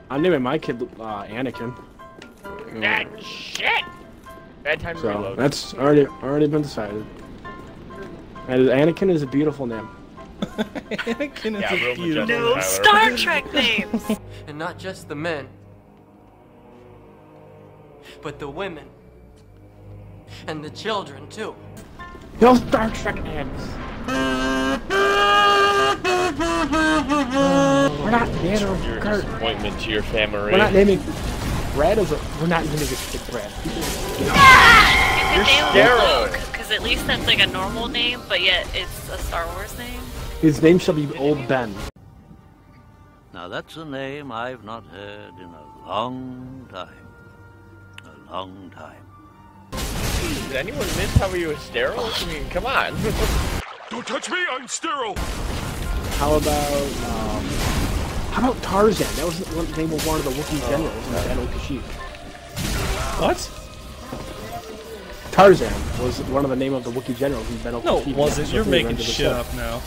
I'm naming my kid Anakin. Ah, shit! Bad time to So reload. that's already been decided. And Anakin is a beautiful name. Anakin is Yeah, a real beautiful. majestic. No Star Trek names! And not just the men, but the women. And the children, too. No Star Trek names. We're not naming Your Kurt. disappointment to your family. We're not naming Brad as a. We're not naming a kid Brad. You're sterile. because at least that's like a normal name, but yet it's a Star Wars name. His name shall be Old Ben. Now that's a name I've not heard in a long time. A long time. Did anyone miss how he was sterile? I mean, come on. Don't touch me, I'm sterile! How about Tarzan? That was the name of one of the Wookiee generals in Battle of Kashyyyk. What? Tarzan was one of the name of the Wookiee generals in Battle of No, Kashyyyk. it wasn't. You're making the shit up now.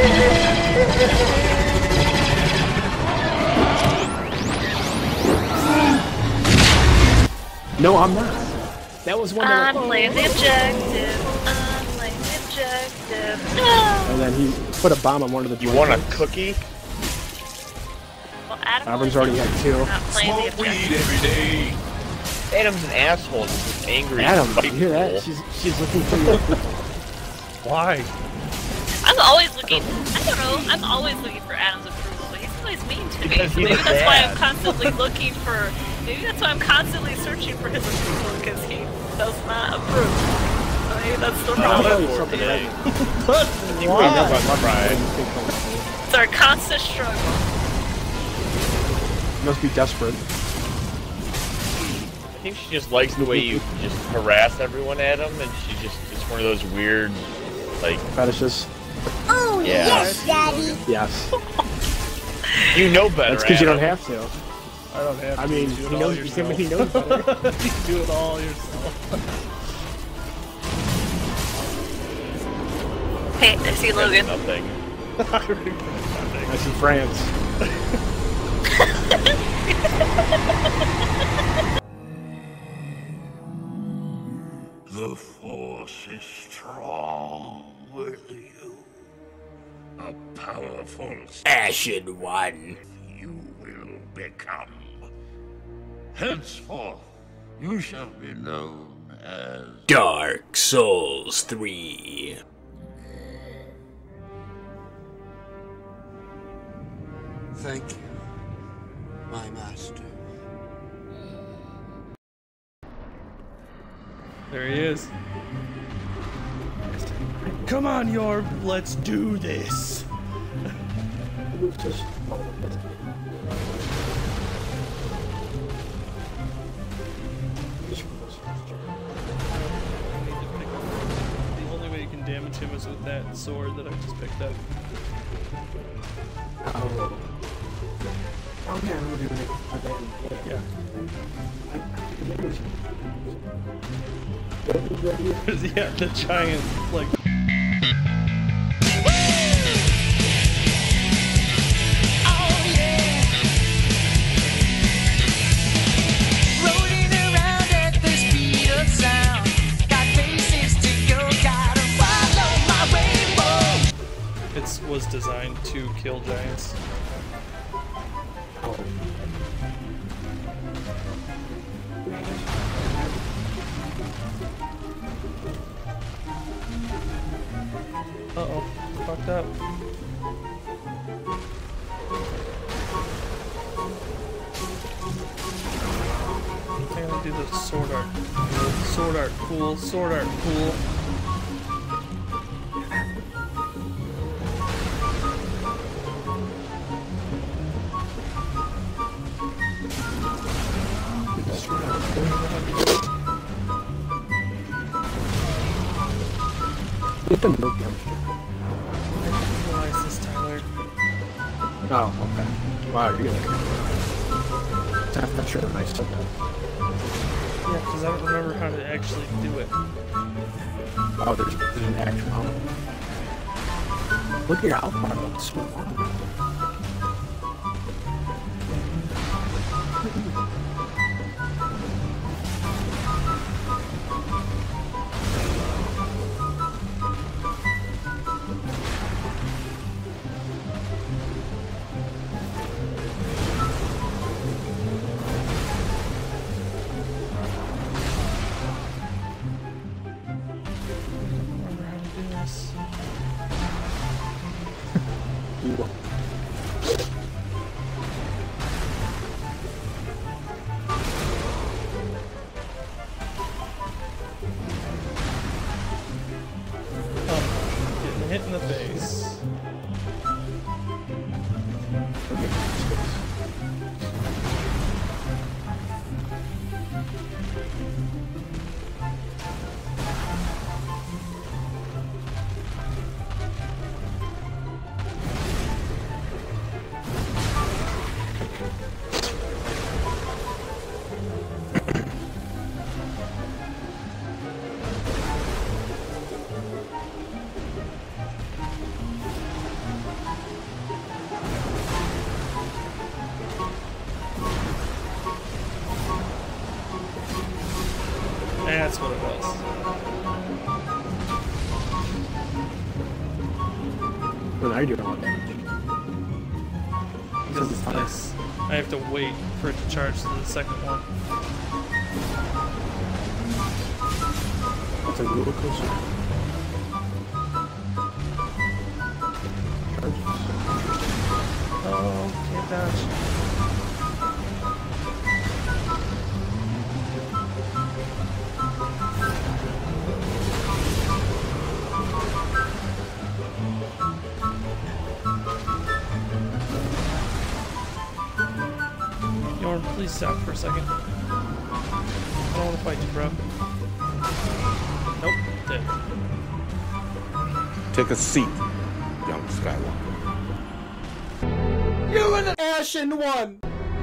No, I'm not. That was one of the... Unplanned objective. Unplanned objective. No! And then he put a bomb on one of the... You want a cookie? Well, Adam Auburn's already got two. not playing the Smoke weed objective. every day! Adam's an asshole. He's just angry. Adam, and you hear that? spiteful. She's looking for you. Why? I'm always looking. I don't know. I'm always looking for Adam's approval, but he's always mean to me. Because So he's maybe that's why I'm bad. constantly looking for. Maybe that's why I'm constantly searching for his approval because he does not approve. So maybe that's the I'll tell problem. you something right now. But You wouldn't know about the pride. It's our constant struggle. You must be desperate. I think she just likes the way you just harass everyone, Adam, and she just it's one of those weird, like, Fetishes. Oh, Yeah. yes, Daddy. Yes. you know better. That's because you don't Adam. have to. I don't have to. I mean, You do he it all knows, yourself. he knows better. You do it all yourself. Hey, I see Logan. Nothing. I see France. The Force is strong with you. A powerful Ashen One. you will become. Henceforth, you shall be known as... Dark Souls 3. Thank you, my master. There he is. Come on, Yhorm, let's do this. The only way you can damage him is with that sword that I just picked up. Oh. Okay, I'm gonna do Yeah. Yeah, the giant, like... It was designed to kill giants. Uh-oh, fucked up. I'm gonna do the sword art. Sword art cool, sword art cool. Get the milk dumpster. I didn't realize this, Tyler. Oh, okay. Wow, you're gonna... I'm not sure I said that. Yeah, because I don't remember how to actually do it. Oh, there's an actual... Look at your health bar, that's so long. Nice. Oh, getting hit in the face. That's what it was. Well, now you're doing a lot of damage. Because it's nice. I have to wait for it to charge to the second one. It's a roller coaster. Charges. Oh, can't dodge. Yhorm, please stop for a second. I don't want to fight you, bro. Nope, dead. Take a seat, young Skywalker. You and the Ashen One!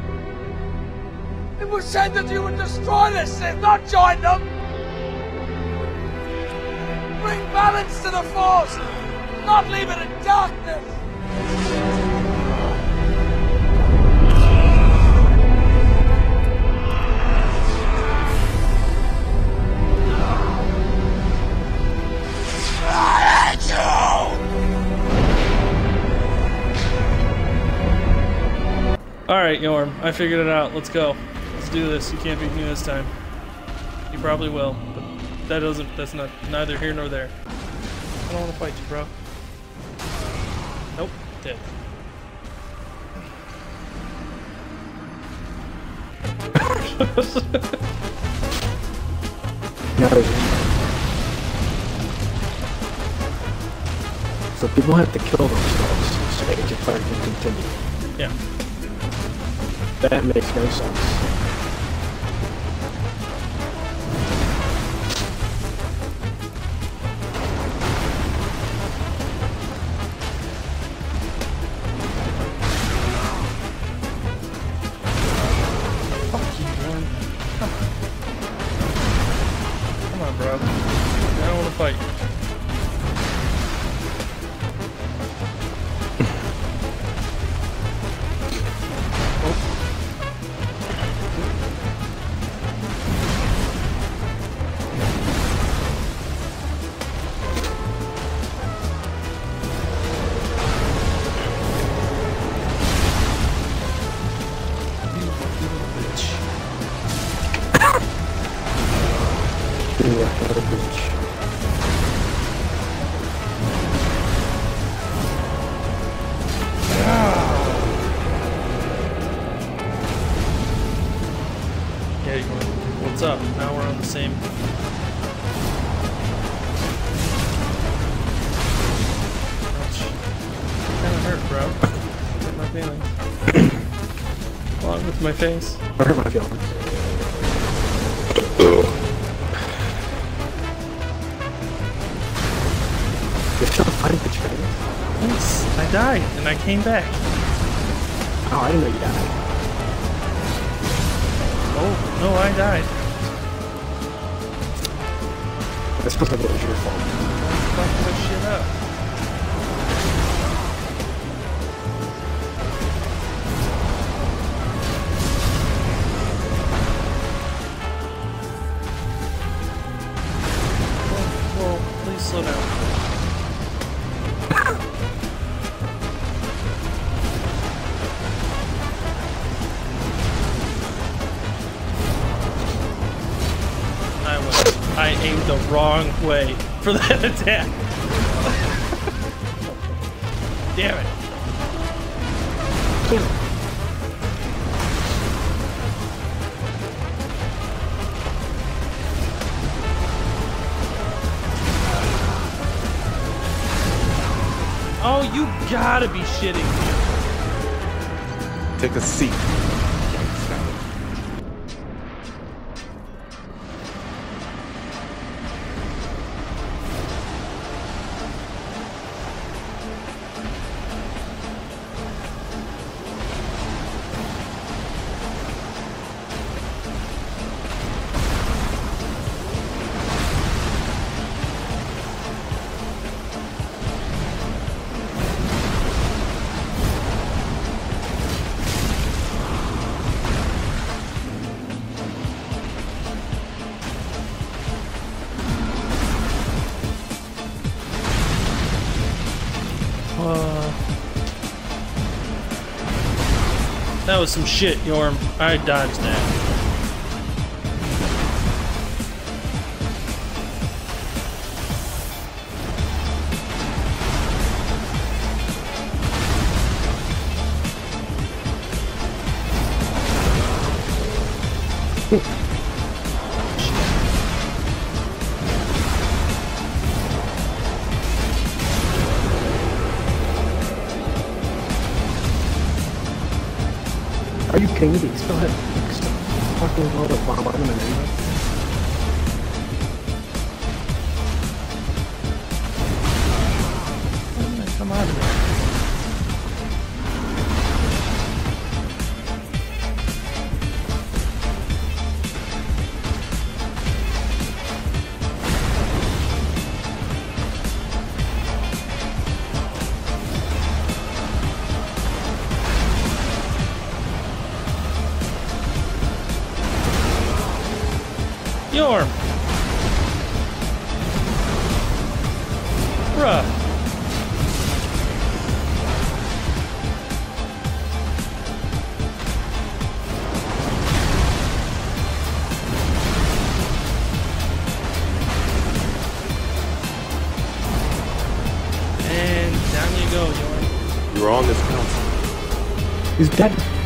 It was said that you would destroy the Sith, not join them! Bring balance to the Force, not leave it in darkness! Alright, Yhorm, I figured it out. Let's go. Let's do this. You can't beat me this time. You probably will, but that's not neither here nor there. I don't want to fight you, bro. Nope, dead. So people have to kill themselves so Age of Fire can continue. Yeah. That makes no sense. Fuck you, Yhorm. Come on, bro. I don't want to fight. Yeah, what's up? Now we're on the same. Ouch. Kinda hurt, bro. Hurt my feelings. Along with my face. I hurt my feelings. You're still fighting for China? Yes, I died and I came back. Oh, I didn't know you died. Oh, no, I died. That's supposed to be your fault. Fuck this shit up. Whoa, please slow down. I aimed the wrong way for that attack. Damn it. Damn it. Oh, you gotta be shitting me. Take a seat. That was some shit, Yhorm. I dodged that. Are you kidding me? They still have fucking all the bomb on them and everything. Come out of there. Yhorm! Bruh! And down you go, Yhorm. You're on this council. He's dead.